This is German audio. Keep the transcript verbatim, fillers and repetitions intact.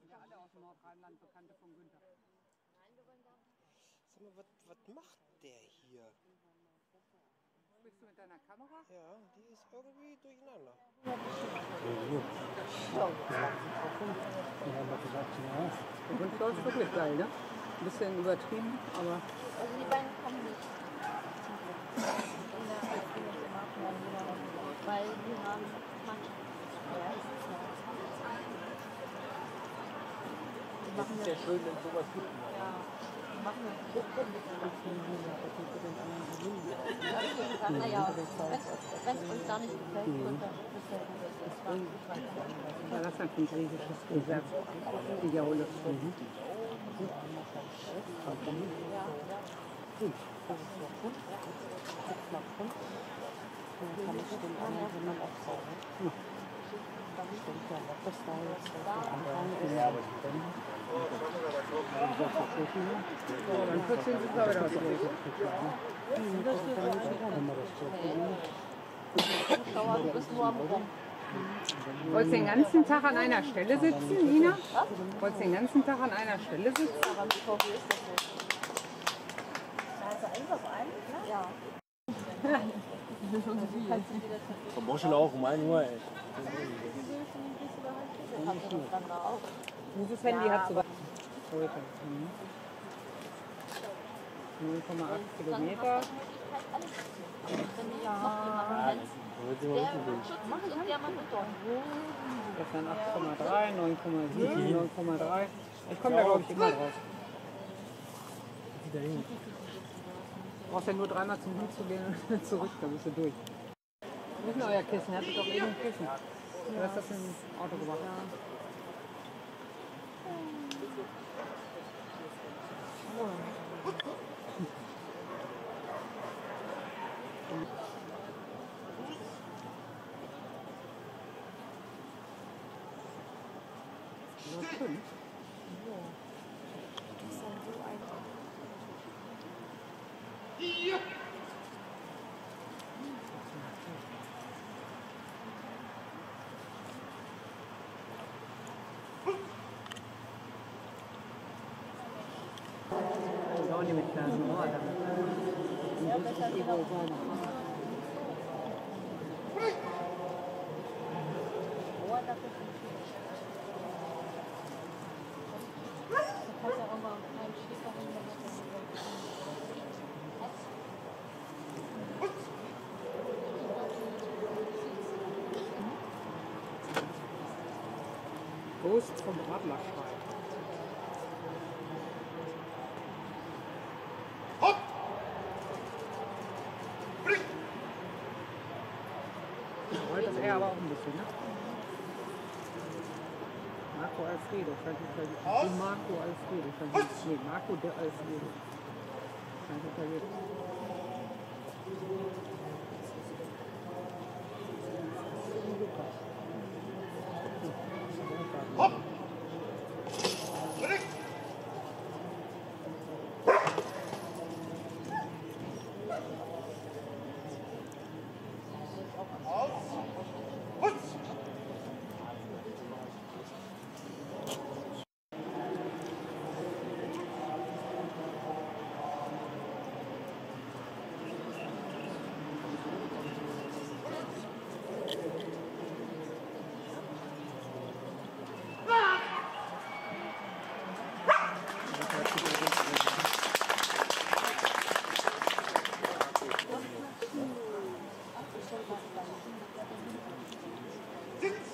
sind ja alle aus dem Nordrheinland Bekannte von Günther. Sag mal, was macht der hier? Bist du mit deiner Kamera? Ja, die ist irgendwie durcheinander. Ja. Und das ist wirklich geil, ne? Ein bisschen übertrieben, aber... Also die beiden kommen nicht. Weil die haben Mannschaft. Das ist ja schön, wenn sowas gibt. Ja. Die machen eine Gruppe mit den naja, wenn es uns da nicht gefällt, könnte das Ja, das ist ein griechisches Reserve. Die Jaule. Mhm. Dann vierzehn sind wir wieder aus. Zuschauer, du bist nur am Rum. Wolltest du den ganzen Tag an einer Stelle sitzen, Nina? Wolltest du den ganzen Tag an einer Stelle sitzen? Aber mit V W ist das so. Da hast du eins auf einen? Ja. Von Moschel auch um ein Uhr, ey. Dieses Handy hat sogar null Komma acht Kilometer. Das sind acht Komma drei, neun Komma sieben, neun Komma drei. Ich komme da glaube ich immer drauf. Du brauchst ja nur dreimal zum Hund zu gehen und zurück, dann bist du durch. Wo ist denn euer Kissen? Ihr hattet doch eben ein Kissen. Du hast das im Auto gemacht. Ja. Fünf. Das ist dann so einfach. Ja. Auch nicht mit kleinen Ohr. Ja, besser die wohl sein. Ohr, das ist nicht viel. Du kannst ja auch mal einen Schiefer Ghost vom Adlerschwein. Heute ist er aber auch ein bisschen, ne? Marco Alfredo, Frankie Marco Alfredo, Frankie, nee, Marco de Alfredo. Frankie vergeht. Hopp! Aus! Putz! Sitz!